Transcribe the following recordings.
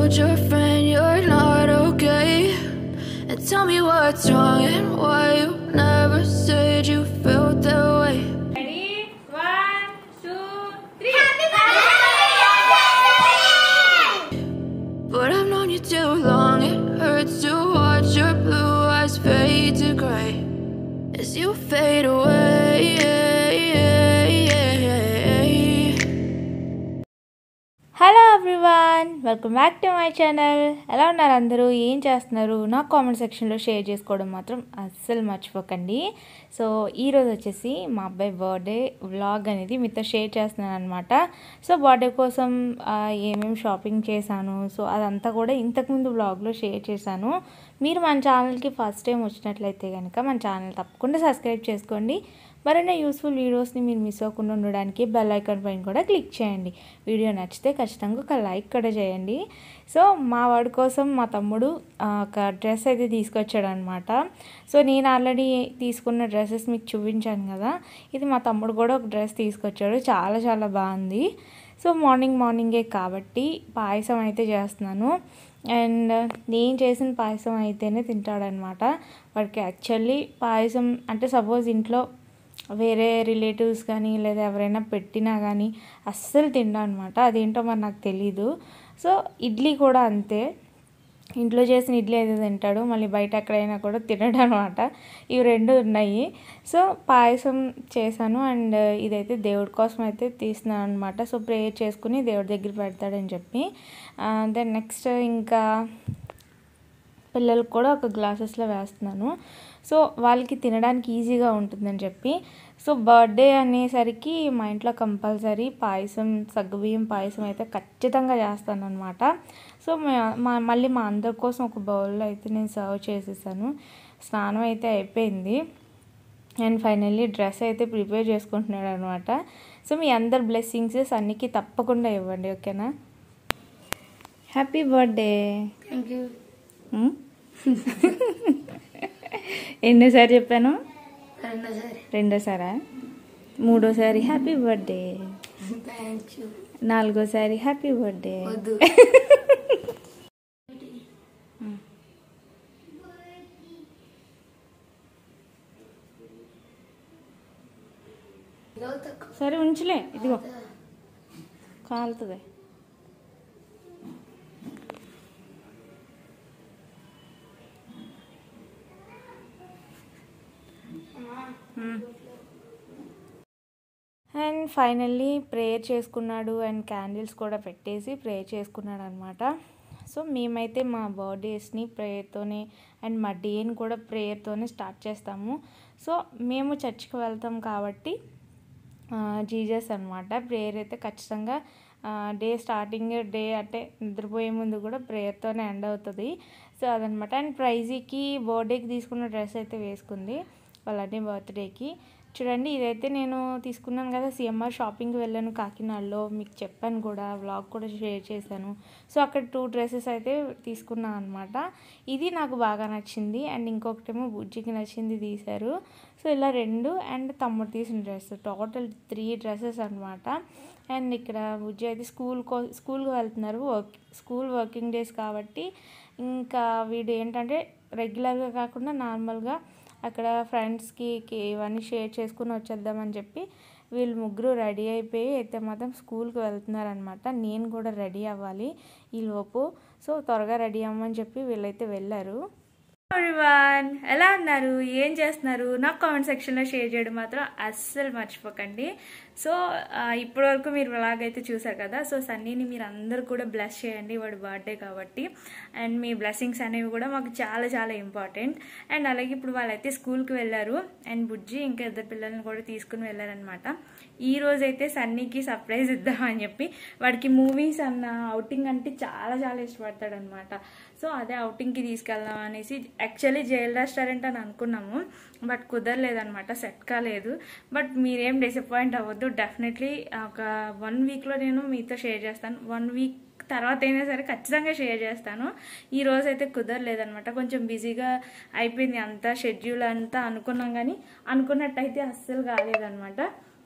told your friend you're not okay, and tell me what's wrong and why you never said you felt that way. Ready? 1, 2, 3. But I've known you too long, it hurts to watch your blue eyes fade to gray as you fade away. Hello everyone, welcome back to my channel. ఎలా ఉన్నారు అందరూ? ఏం చేస్తున్నారు? నా comment సెక్షన్లో share చేసుకోవడం మాత్రం అస్సలు మర్చిపోకండి. సో ఈరోజు వచ్చేసి మా అబ్బాయి బర్త్డే వ్లాగ్ అనేది మీతో షేర్ చేస్తున్నాను అనమాట. సో బర్త్డే కోసం ఏమేమి షాపింగ్ చేశాను, సో అదంతా కూడా ఇంతకుముందు వ్లాగ్లో షేర్ చేశాను. మీరు మన ఛానల్కి ఫస్ట్ టైం వచ్చినట్లయితే కనుక మన ఛానల్ తప్పకుండా సబ్స్క్రైబ్ చేసుకోండి. మరిన్ని యూస్ఫుల్ వీడియోస్ని మీరు మిస్ అవ్వకుండా ఉండడానికి బెల్ ఐకాన్ పైన కూడా క్లిక్ చేయండి. వీడియో నచ్చితే ఖచ్చితంగా ఒక లైక్ కూడా చేయండి. సో మా వాడి కోసం మా తమ్ముడు ఒక డ్రెస్ అయితే తీసుకొచ్చాడు అనమాట. సో నేను ఆల్రెడీ తీసుకున్న డ్రెస్సెస్ మీకు చూపించాను కదా, ఇది మా తమ్ముడు కూడా ఒక డ్రెస్ తీసుకొచ్చాడు. చాలా చాలా బాగుంది. సో మార్నింగే కాబట్టి పాయసం అయితే చేస్తున్నాను. అండ్ నేను చేసిన పాయసం అయితేనే తింటాడనమాట. వాడికి యాక్చువల్లీ పాయసం అంటే సపోజ్ ఇంట్లో వేరే రిలేటివ్స్ కానీ లేదా ఎవరైనా పెట్టినా కానీ అస్సలు తిండా అనమాట. అదేంటో మరి నాకు తెలీదు. సో ఇడ్లీ కూడా అంతే, ఇంట్లో చేసిన ఇడ్లీ అయితే తింటాడు, మళ్ళీ బయట ఎక్కడైనా కూడా తినడం అనమాట. ఇవి రెండు ఉన్నాయి. సో పాయసం చేశాను అండ్ ఇదైతే దేవుడి కోసం అయితే తీస్తున్నాను అనమాట. సో ప్రేయర్ చేసుకుని దేవుడి దగ్గర పెడతాడని చెప్పి. దెన్ నెక్స్ట్ ఇంకా పిల్లలకు కూడా ఒక గ్లాసెస్లో వేస్తున్నాను. సో వాళ్ళకి తినడానికి ఈజీగా ఉంటుందని చెప్పి. సో బర్త్డే అనేసరికి మా ఇంట్లో కంపల్సరీ పాయసం, సగ్గుబియ్యం పాయసం అయితే ఖచ్చితంగా చేస్తాను అనమాట. సో మళ్ళీ మా అందరి కోసం ఒక బౌల్లో అయితే నేను సర్వ్ చేసేసాను. స్నానం అయితే అయిపోయింది అండ్ ఫైనల్లీ డ్రెస్ అయితే ప్రిపేర్ చేసుకుంటున్నాడు అనమాట. సో మీ అందరి బ్లెస్సింగ్స్ సన్నీకి తప్పకుండా ఇవ్వండి, ఓకేనా? Happy birthday. Thank you. ఎన్నోసారి చెప్పాను? రెండోసారి. మూడోసారి హ్యాపీ బర్త్డే. Thank you. నాలుగోసారి హ్యాపీ బర్త్డే. వద్దు. సరే ఉంచులే, ఇదిగో కాలుతుంది. అండ్ ఫైనల్లీ ప్రేయర్ చేసుకున్నాడు అండ్ క్యాండిల్స్ కూడా పెట్టేసి ప్రేయర్ చేసుకున్నాడు అనమాట. సో మేమైతే మా బర్త్డేస్ని ప్రేయర్తోనే అండ్ మా డేని కూడా ప్రేయర్తోనే స్టార్ట్ చేస్తాము. సో మేము చర్చ్కి వెళ్తాం కాబట్టి జీజస్ అనమాట. ప్రేయర్ అయితే ఖచ్చితంగా డే స్టార్టింగ్ డే అంటే నిద్రపోయే ముందు కూడా ప్రేయర్తోనే ఎండ్ అవుతుంది. సో అదనమాట. అండ్ ప్రైజీకి బర్త్డేకి తీసుకున్న డ్రెస్ అయితే వేసుకుంది వాళ్ళని బర్త్డేకి. చూడండి, ఇదైతే నేను తీసుకున్నాను కదా, సిఎంఆర్ షాపింగ్కి వెళ్ళాను కాకినాడలో, మీకు చెప్పాను కూడా, వ్లాగ్ కూడా షేర్ చేశాను. సో అక్కడ 2 డ్రెస్సెస్ అయితే తీసుకున్నాను అనమాట. ఇది నాకు బాగా నచ్చింది అండ్ ఇంకొకటేమో బుజ్జికి నచ్చింది తీశారు. సో ఇలా 2 అండ్ తమ్ముడు తీసిన డ్రెస్, టోటల్ 3 డ్రెస్సెస్ అనమాట. అండ్ ఇక్కడ బుజ్జి అయితే స్కూల్కి వెళ్తున్నారు. స్కూల్ వర్కింగ్ డేస్ కాబట్టి ఇంకా వీడు ఏంటంటే రెగ్యులర్గా కాకుండా నార్మల్గా అక్కడ ఫ్రెండ్స్కి ఇవన్నీ షేర్ చేసుకుని వచ్చేద్దామని చెప్పి వీళ్ళు ముగ్గురు రెడీ అయిపోయి అయితే మాత్రం స్కూల్కి వెళ్తున్నారనమాట. నేను కూడా రెడీ అవ్వాలి ఈలోపు. సో త్వరగా రెడీ అవ్వమని చెప్పి వీళ్ళైతే వెళ్ళారు. ఎవ్రీవన్, ఎలా ఉన్నారు? ఏం చేస్తున్నారు? నాకు కామెంట్ సెక్షన్లో షేర్ చేయడం మాత్రం అస్సలు మర్చిపోకండి. సో ఇప్పటివరకు మీరు వ్లాగ్ అయితే చూసారు కదా. సో సన్నీని మీరు అందరూ కూడా బ్లెస్ చేయండి, వాడి బర్త్డే కాబట్టి. అండ్ మీ బ్లెస్సింగ్స్ అనేవి కూడా మాకు చాలా చాలా ఇంపార్టెంట్. అండ్ అలాగే ఇప్పుడు వాళ్ళైతే స్కూల్కి వెళ్ళారు అండ్ బుజ్జి ఇంకా 2 పిల్లల్ని కూడా తీసుకుని వెళ్ళారనమాట. ఈ రోజు అయితే సన్నీకి సర్ప్రైజ్ ఇద్దామని చెప్పి, వాడికి మూవీస్ అన్న అవుటింగ్ అంటే చాలా చాలా ఇష్టపడతాడు అనమాట. సో అదే అవుటింగ్కి తీసుకెళ్దాం అనేసి యాక్చువల్లీ జైల్ రెస్టారెంట్ అని అనుకున్నాము, బట్ కుదరలేదనమాట, సెట్ కాలేదు. బట్ మీరేం డిసప్పాయింట్ అవ్వద్దు, డెఫినెట్లీ ఒక 1 వీక్లో నేను మీతో షేర్ చేస్తాను. 1 వీక్ తర్వాత అయినా సరే ఖచ్చితంగా షేర్ చేస్తాను. ఈ రోజు అయితే కుదరలేదనమాట, కొంచెం బిజీగా అయిపోయింది అంతా, షెడ్యూల్ అంతా అనుకున్నాం కానీ అనుకున్నట్టయితే అస్సలు కాలేదనమాట.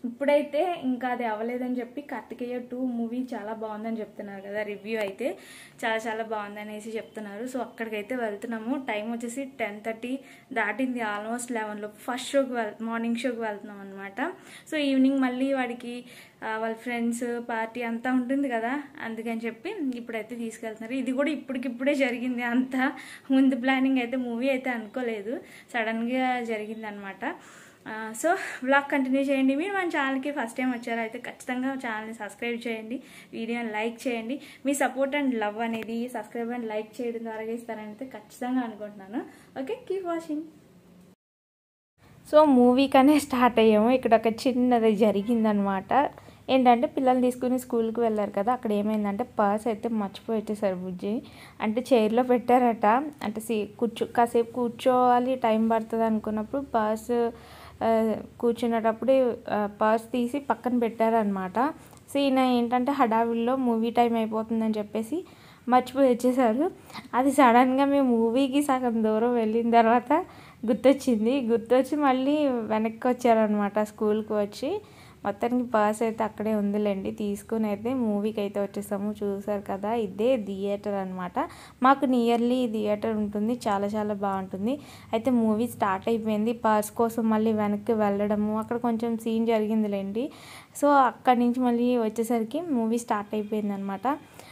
ఇప్పుడైతే ఇంకా అది అవ్వలేదని చెప్పి కార్తికేయ 2 మూవీ చాలా బాగుందని చెప్తున్నారు కదా, రివ్యూ అయితే చాలా చాలా బాగుందనేసి చెప్తున్నారు. సో అక్కడికైతే వెళ్తున్నాము. టైం వచ్చేసి 10:30 దాటింది, ఆల్మోస్ట్ 11 లోపు ఫస్ట్ షోకి మార్నింగ్ షోకి వెళ్తున్నాం అనమాట. సో ఈవినింగ్ మళ్ళీ వాడికి వాళ్ళ ఫ్రెండ్స్ పార్టీ అంతా ఉంటుంది కదా, అందుకని చెప్పి ఇప్పుడైతే తీసుకెళ్తున్నారు. ఇది కూడా ఇప్పటికిప్పుడే జరిగింది, అంతా ముందు ప్లానింగ్ అయితే మూవీ అయితే అనుకోలేదు, సడన్గా జరిగింది అనమాట. సో వ్లాగ్ కంటిన్యూ చేయండి. మీరు మన ఛానల్కి ఫస్ట్ టైం వచ్చారో అయితే ఖచ్చితంగా ఛానల్ని సబ్స్క్రైబ్ చేయండి, వీడియోని లైక్ చేయండి. మీ సపోర్ట్ అండ్ లవ్ అనేది సబ్స్క్రైబ్ అండ్ లైక్ చేయడం ద్వారా ఇస్తారని అయితే ఖచ్చితంగా అనుకుంటున్నాను. Okay, keep watching. సో మూవీకనే స్టార్ట్ అయ్యాము. ఇక్కడ ఒక చిన్నది జరిగిందనమాట. ఏంటంటే పిల్లలు తీసుకుని స్కూల్కి వెళ్ళారు కదా, అక్కడ ఏమైందంటే పర్స్ అయితే మర్చిపోయి వచ్చేసారు బుజ్జి. అంటే చైర్లో పెట్టారట, అంటే కాసేపు కూర్చోవాలి, టైం పడుతుంది అనుకున్నప్పుడు పర్స్ కూర్చునేటప్పుడు పర్స్ తీసి పక్కన పెట్టారనమాట. సో ఈయన ఏంటంటే హడావిడిలో మూవీ టైం అయిపోతుందని చెప్పేసి మర్చిపోయి వచ్చేసారు. అది సడన్గా మేము మూవీకి సగం దూరం వెళ్ళిన తర్వాత గుర్తొచ్చి మళ్ళీ వెనక్కి వచ్చారనమాట స్కూల్కి వచ్చి. మొత్తానికి పర్స్ అయితే అక్కడే ఉందిలేండి, తీసుకుని అయితే మూవీకి అయితే వచ్చేసాము. చూసారు కదా, ఇదే థియేటర్ అనమాట. మాకు నియర్లీ థియేటర్ ఉంటుంది, చాలా చాలా బాగుంటుంది. అయితే మూవీ స్టార్ట్ అయిపోయింది. పర్స్ కోసం మళ్ళీ వెనక్కి వెళ్ళడము, అక్కడ కొంచెం సీన్ జరిగిందిలేండి. సో అక్కడి నుంచి మళ్ళీ వచ్చేసరికి మూవీ స్టార్ట్ అయిపోయింది అనమాట.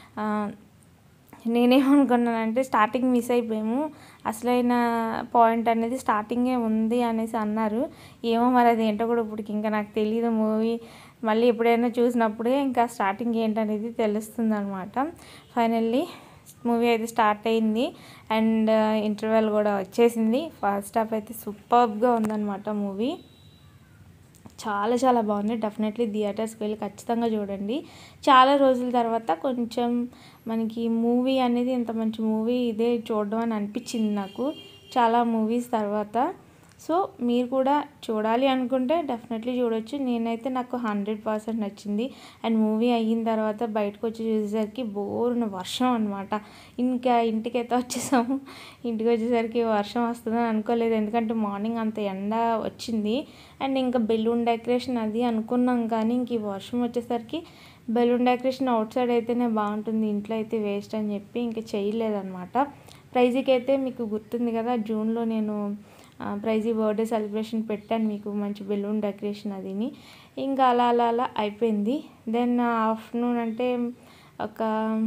నేనేమనుకున్నానంటే స్టార్టింగ్ మిస్ అయిపోయాము, అసలైన పాయింట్ అనేది స్టార్టింగే ఉంది అనేసి అన్నారు. ఏమో మరి అది ఏంటో కూడా ఇప్పటికి ఇంకా నాకు తెలియదు. మూవీ మళ్ళీ ఎప్పుడైనా చూసినప్పుడే ఇంకా స్టార్టింగ్ ఏంటనేది తెలుస్తుంది అనమాట. ఫైనల్లీ మూవీ అయితే స్టార్ట్ అయింది అండ్ ఇంటర్వెల్ కూడా వచ్చేసింది. ఫస్ట్ హాఫ్ అయితే సూపర్బ్గా ఉందన్నమాట. మూవీ చాలా చాలా బాగుంది. డెఫినెట్లీ థియేటర్స్కి వెళ్ళి ఖచ్చితంగా చూడండి. చాలా రోజుల తర్వాత కొంచెం మనకి మూవీ అనేది ఇంత మంచి మూవీ ఇదే చూడడం అని అనిపించింది నాకు చాలా మూవీస్ తర్వాత. సో మీరు కూడా చూడాలి అనుకుంటే డెఫినెట్లీ చూడొచ్చు. నాకు 100% నచ్చింది. అండ్ మూవీ అయిన తర్వాత బయటకు వచ్చి చూసేసరికి బోరున వర్షం అనమాట. ఇంకా ఇంటికైతే వచ్చేసాము. ఇంటికి వచ్చేసరికి వర్షం వస్తుందని అనుకోలేదు, ఎందుకంటే మార్నింగ్ అంత ఎండ వచ్చింది. అండ్ ఇంకా బెలూన్ డెకరేషన్ అది అనుకున్నాం, కానీ ఇంక ఈ వర్షం వచ్చేసరికి బెలూన్ డెకరేషన్ అవుట్ సైడ్ అయితేనే బాగుంటుంది, ఇంట్లో అయితే వేస్ట్ అని చెప్పి ఇంకా చేయలేదన్నమాట. ప్రైజీకి అయితే మీకు గుర్తుంది కదా, జూన్లో నేను ప్రైజీ బర్త్డే సెలబ్రేషన్ పెట్టాను మీకు, మంచి బెలూన్ డెకరేషన్ అదిని. ఇంకా అలా అయిపోయింది. దెన్ ఆఫ్టర్నూన్ అంటే ఒక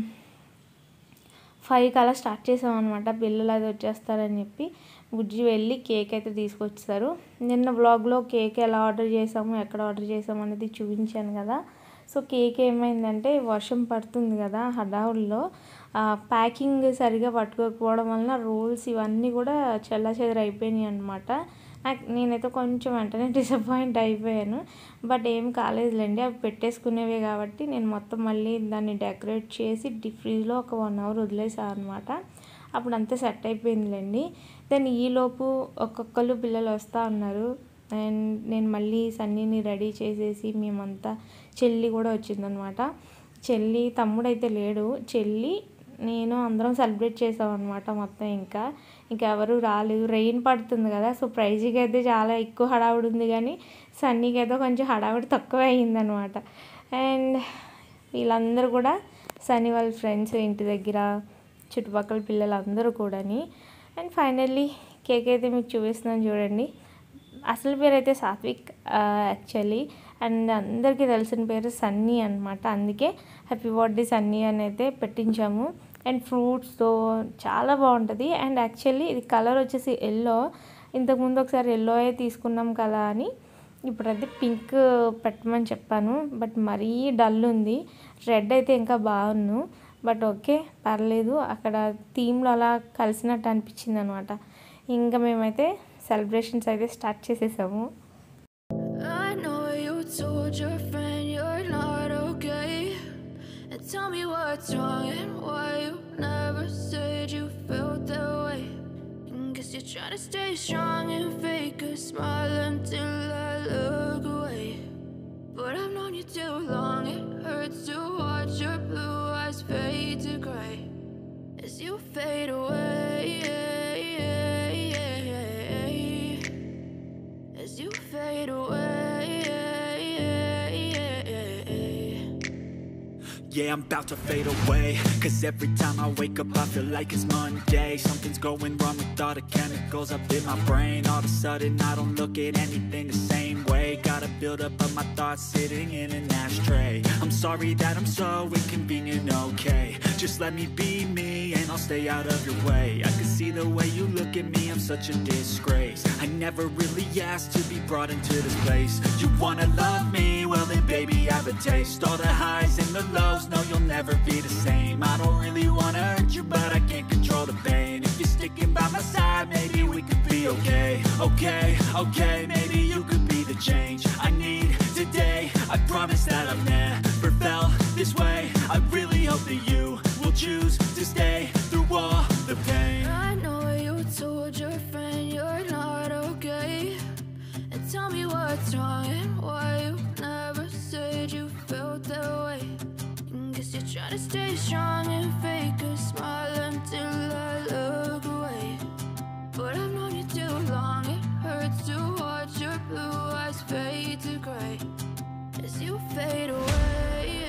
5 అలా స్టార్ట్ చేసామన్నమాట. పిల్లలు అది వచ్చేస్తారని చెప్పి బుజ్జి వెళ్ళి కేక్ అయితే తీసుకొచ్చారు. నిన్న వ్లాగ్లో కేక్ ఎలా ఆర్డర్ చేసాము, ఎక్కడ ఆర్డర్ చేసాము అనేది చూపించాను కదా. సో కేక్ ఏమైందంటే వర్షం పడుతుంది కదా, హడావుల్లో ప్యాకింగ్ సరిగా పట్టుకోకపోవడం వలన రోల్స్ ఇవన్నీ కూడా చెల్లాచెదరు అయిపోయినాయి అనమాట. నేనైతే కొంచెం వెంటనే డిసప్పాయింట్ అయిపోయాను, బట్ ఏం కాలేదులేండి, అవి పెట్టేసుకునేవే కాబట్టి నేను మొత్తం మళ్ళీ దాన్ని డెకరేట్ చేసి ఫ్రిడ్జ్లో ఒక 1 అవర్ వదిలేసాను అనమాట. అప్పుడు అంతా సెట్ అయిపోయిందిలేండి. దెన్ ఈలోపు ఒక్కొక్కరు పిల్లలు వస్తూ ఉన్నారు అండ్ నేను మళ్ళీ సన్నీని రెడీ చేసేసి మేమంతా, చెల్లి కూడా వచ్చిందనమాట. చెల్లి తమ్ముడైతే లేడు, చెల్లి నేను అందరం సెలబ్రేట్ చేసామన్నమాట మొత్తం. ఇంకా ఎవరు రాలేదు, రెయిన్ పడుతుంది కదా. సో ప్రైజీకి అయితే చాలా ఎక్కువ హడావుడి ఉంది, కానీ సన్నీకి అయితే కొంచెం హడావుడి తక్కువ అయ్యిందనమాట. అండ్ వీళ్ళందరూ కూడా సన్నీ వాళ్ళ ఫ్రెండ్స్ ఇంటి దగ్గర, చుట్టుపక్కల పిల్లలందరూ కూడాని. అండ్ ఫైనల్లీ కేక్ అయితే మీకు చూపిస్తున్నాను చూడండి. అసలు పేరు అయితే సాత్విక్ యాక్చువల్లీ, అండ్ అందరికీ తెలిసిన పేరు సన్నీ అనమాట. అందుకే హ్యాపీ బర్త్డే సన్నీ అని అయితే పెట్టించాము. అండ్ ఫ్రూట్స్తో చాలా బాగుంటుంది. అండ్ యాక్చువల్లీ ఇది కలర్ వచ్చేసి ఎల్లో, ఇంతకుముందు ఒకసారి ఎల్లోయే తీసుకున్నాం కదా అని ఇప్పుడైతే పింక్ పెట్టమని చెప్పాను, బట్ మరీ డల్ ఉంది. రెడ్ అయితే ఇంకా బాగున్నాను, బట్ ఓకే పర్లేదు, అక్కడ థీమ్లో అలా కలిసినట్టు అనిపించింది అనమాట. ఇంకా మేమైతే సెలబ్రేషన్స్ అయితే స్టార్ట్ చేసేసాము. I know you told your friend you're not okay, and tell me what's wrong and why you never said you felt that way. Guess you're trying to stay strong and fake a smile until I look away, but I've known you too long, it hurts to watch your blue eyes fade to gray as you fade away. As you fade away, Yeah, I'm about to fade away. Cause every time I wake up I feel like it's Monday. Something's going wrong with all the chemicals up in my brain. All of a sudden I don't look at anything the same way. Got a buildup of my thoughts sitting in an ashtray. I'm sorry that I'm so inconvenient, okay. Just let me be me and I'll stay out of your way. I can see the way you look at me, I'm such a disgrace. I never really asked to be brought into this place. You wanna love me? Well then baby have a taste. All the highs and the lows, no you'll never be the same. I don't really wanna hurt you but I can't control the pain. If you're sticking by my side, maybe we could be okay. Okay, maybe you could be the change I need today. I promise that I've never felt this way. I really hope that you will choose to stay through all the pain. I know you told your friend you're not okay, and tell me what's wrong and why you never said you felt that way. Guess you're trying to stay strong and fake a smile until I look away. But I've known you too long, it hurts to watch your blue eyes fade to gray as you fade away.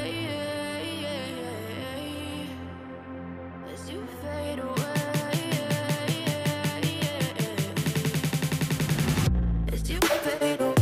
As you fade away. As you fade away.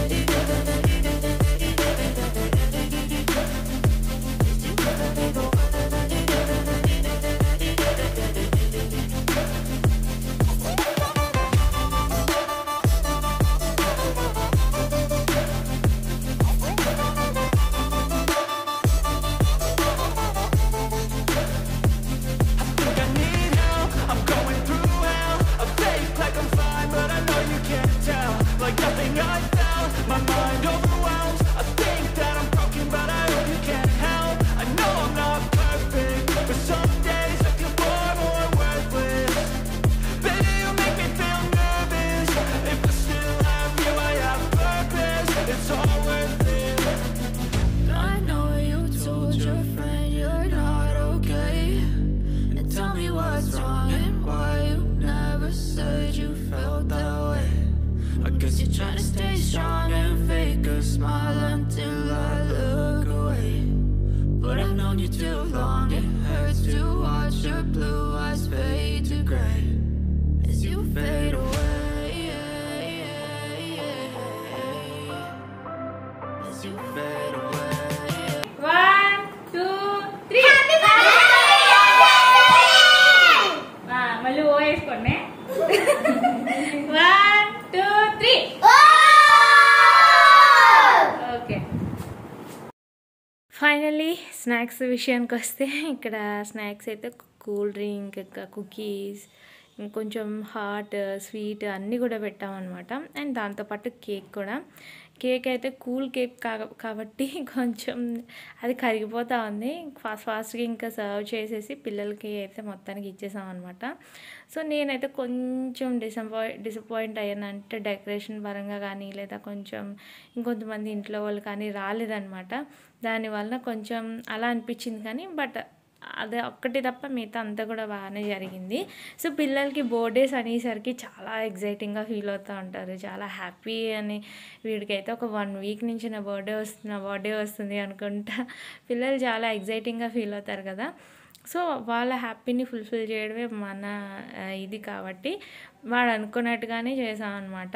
Finally snacks విషయానికి వస్తే ఇక్కడ snacks అయితే cool drink, ఇంకా cookies, ఇంకొంచెం hot sweet అన్నీ కూడా పెట్టామన్నమాట. And దాంతోపాటు కేక్ కూడా. కేక్ అయితే కూల్ కేక్ కాబట్టి కొంచెం అది కరిగిపోతూ ఉంది. ఫాస్ట్గా ఇంకా సర్వ్ చేసేసి పిల్లలకి అయితే మొత్తానికి ఇచ్చేసామన్నమాట. సో నేనైతే కొంచెం డిసప్పాయింట్ అయ్యానంటే డెకరేషన్ పరంగా కానీ, లేదా కొంచెం ఇంకొంతమంది ఇంట్లో వాళ్ళు కానీ రాలేదన్నమాట. దానివల్ల కొంచెం అలా అనిపించింది. కానీ బట్ అదే ఒక్కటి తప్ప మిగతా అంతా కూడా బాగానే జరిగింది. సో పిల్లలకి బర్త్డేస్ అనేసరికి చాలా ఎగ్జైటింగ్గా ఫీల్ అవుతూ ఉంటారు, చాలా హ్యాపీ అని. వీడికైతే ఒక 1 వీక్ నుంచి నా బర్త్డే వస్తుంది అనుకుంటా పిల్లలు చాలా ఎగ్జైటింగ్గా ఫీల్ అవుతారు కదా. సో వాళ్ళ హ్యాపీని ఫుల్ఫిల్ చేయడమే మన ఇది కాబట్టి వాడు అనుకున్నట్టుగానే చేసామన్నమాట.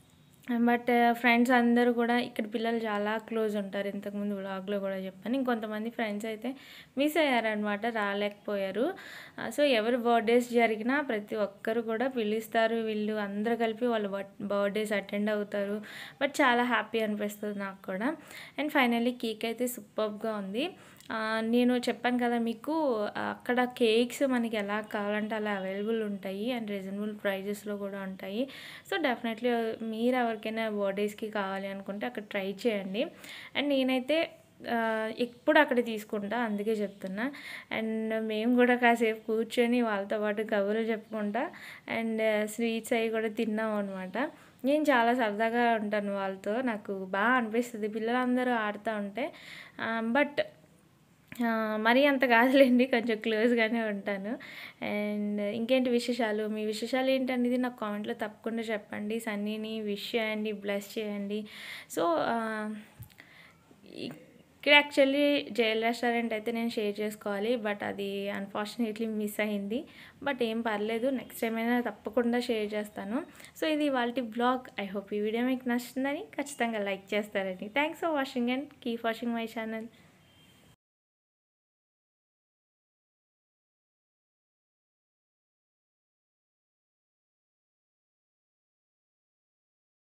బట్ ఫ్రెండ్స్ అందరూ కూడా ఇక్కడ పిల్లలు చాలా క్లోజ్ ఉంటారు. ఇంతకుముందు వ్లాగ్లో కూడా చెప్పాను. ఇంకొంతమంది ఫ్రెండ్స్ అయితే మిస్ అయ్యారనమాట, రాలేకపోయారు. సో ఎవరు బర్త్డేస్ జరిగినా ప్రతి ఒక్కరు కూడా పిలుస్తారు. వీళ్ళు అందరూ కలిపి వాళ్ళ బర్త్డేస్ అటెండ్ అవుతారు. బట్ చాలా హ్యాపీ అనిపిస్తుంది నాకు కూడా. అండ్ ఫైనల్లీ కేక్ అయితే సూపర్గా ఉంది. నేను చెప్పాను కదా మీకు, అక్కడ కేక్స్ మనకి ఎలా కావాలంటే అలా అవైలబుల్ ఉంటాయి అండ్ రీజనబుల్ ప్రైజెస్లో కూడా ఉంటాయి. సో డెఫినెట్లీ మీరు ఎవరికైనా బర్త్డేస్కి కావాలి అనుకుంటే అక్కడ ట్రై చేయండి. అండ్ నేనైతే ఎప్పుడు అక్కడ తీసుకుంటా, అందుకే చెప్తున్నా. అండ్ మేము కూడా కాసేపు కూర్చొని వాళ్ళతో పాటు కబుర్లు చెప్పుకుంటా అండ్ స్వీట్స్ అవి కూడా తిన్నాం అనమాట. నేను చాలా సరదాగా ఉంటాను వాళ్ళతో, నాకు బాగా అనిపిస్తుంది పిల్లలందరూ ఆడుతూ ఉంటే. బట్ మరీ అంత కాదులేండి, కొంచెం క్లోజ్గానే ఉంటాను. అండ్ ఇంకేంటి విశేషాలు, మీ విశేషాలు ఏంటనేది నాకు కామెంట్లో తప్పకుండా చెప్పండి. సన్నీని విష్ చేయండి, బ్లెస్ చేయండి. సో ఇక్కడ యాక్చువల్లీ జైల్ రెస్టారెంట్ అయితే నేను షేర్ చేసుకోవాలి, బట్ అది అన్ఫార్చునేట్లీ మిస్ అయింది. బట్ ఏం పర్లేదు, నెక్స్ట్ టైం అయినా తప్పకుండా షేర్ చేస్తాను. సో ఇది ఇవాల్టి బ్లాగ్. ఐ హోప్ ఈ వీడియో మీకు నచ్చుతుందని, ఖచ్చితంగా లైక్ చేస్తారని. Thanks for watching and keep watching my channel.